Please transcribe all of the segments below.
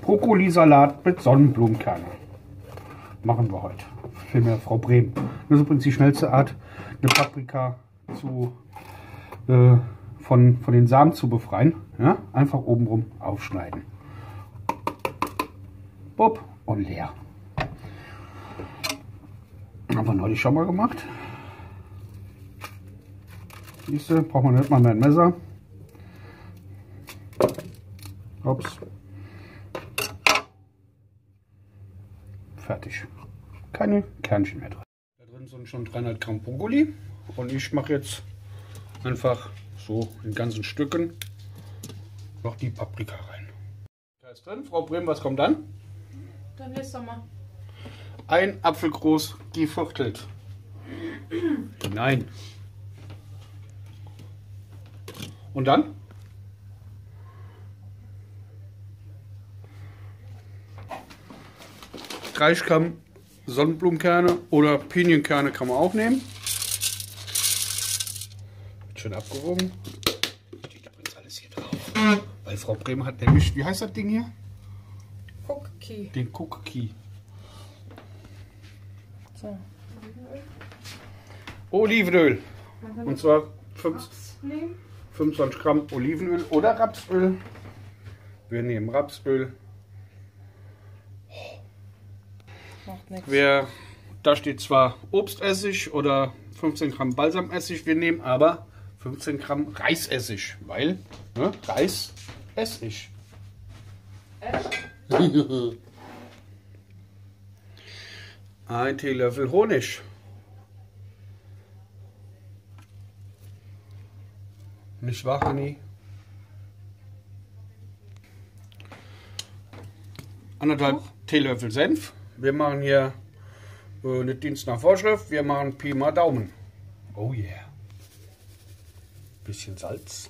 Brokkolisalat mit Sonnenblumenkernen. Machen wir heute. Vielmehr Frau Brehm. Das ist übrigens die schnellste Art, eine Paprika von den Samen zu befreien. Ja? Einfach obenrum aufschneiden. Bob und leer. Haben wir neulich schon mal gemacht. Siehste, braucht man nicht mal mehr ein Messer. Ups. Fertig. Keine Kernchen mehr drin. Da drin sind schon 300 Gramm Brokkoli. Und ich mache jetzt einfach so in ganzen Stücken noch die Paprika rein. Da ist drin. Frau Brehm, was kommt dann? Dann lest doch mal. Ein Apfel groß geviertelt. Nein. Und dann? Gramm Sonnenblumenkerne oder Pinienkerne kann man auch nehmen. Schön abgewogen. Steht übrigens alles hier drauf. Weil Frau Brehm hat nämlich, wie heißt das Ding hier? Cookie. Den Cookie. So. Olivenöl. Und zwar 25 Gramm Olivenöl oder Rapsöl. Wir nehmen Rapsöl. Macht nichts. Da steht zwar Obstessig oder 15 Gramm Balsamessig, wir nehmen aber 15 Gramm Reisessig, weil Reisessig. Ein Teelöffel Honig. Nicht wahr, Honey? 1,5 Teelöffel Senf. Wir machen hier nicht Dienst nach Vorschrift, wir machen Pi mal Daumen. Oh yeah. Bisschen Salz.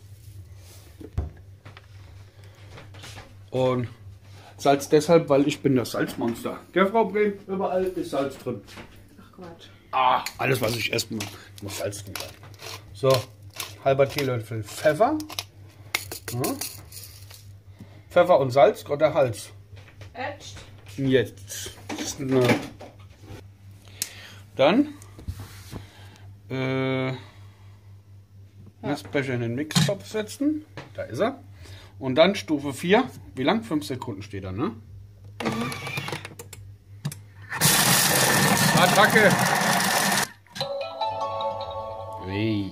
Und Salz deshalb, weil ich bin das Salzmonster. Der Frau Brehm, überall ist Salz drin. Ach Quatsch. Alles was ich esse, muss Salz drin sein. So, halber Teelöffel Pfeffer. Ja. Pfeffer und Salz, Gott der Hals. Ätscht. Jetzt. Dann Messbecher in den Mixtopf setzen. Da ist er. Und dann Stufe 4. Wie lang? 5 Sekunden steht da, ne? Attacke! Hey.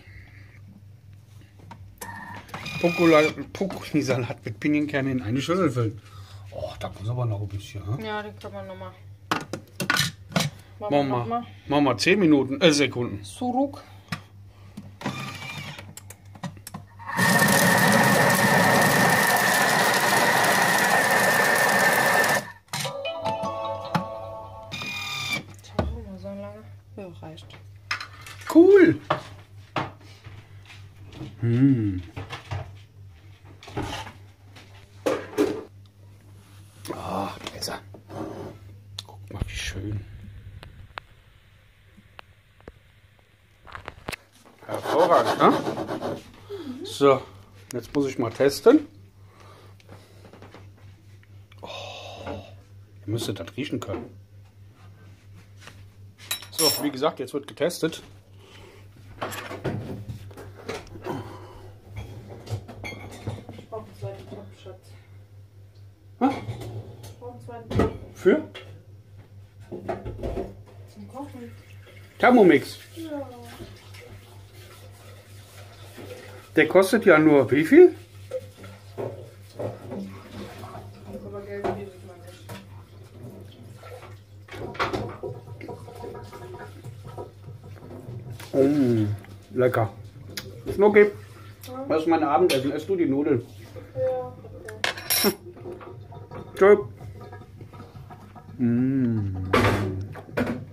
Brokkolisalat mit Pinienkernen in eine Schüssel füllen. Oh, da muss aber noch ein bisschen. Hm? Ja, den kann man nochmal. Machen wir 10 Minuten, Sekunden. Zurück. So lange? Ja, reicht. Cool! Besser. Guck mal, wie schön. Hervorragend, ne? So, jetzt muss ich mal testen. Oh, ihr müsstet das riechen können. So, wie gesagt, jetzt wird getestet. Ich brauche einen zweiten Topf, Schatz. Hä? Ich brauche einen zweiten Topf. Für? Zum Kochen. Thermomix. Ja. Der kostet ja nur wie viel? Aber Geld dieses Mal nicht. Lecker. Schnucki, was ist mein Abendessen? Esst du die Nudeln? Ja, okay. Tschö.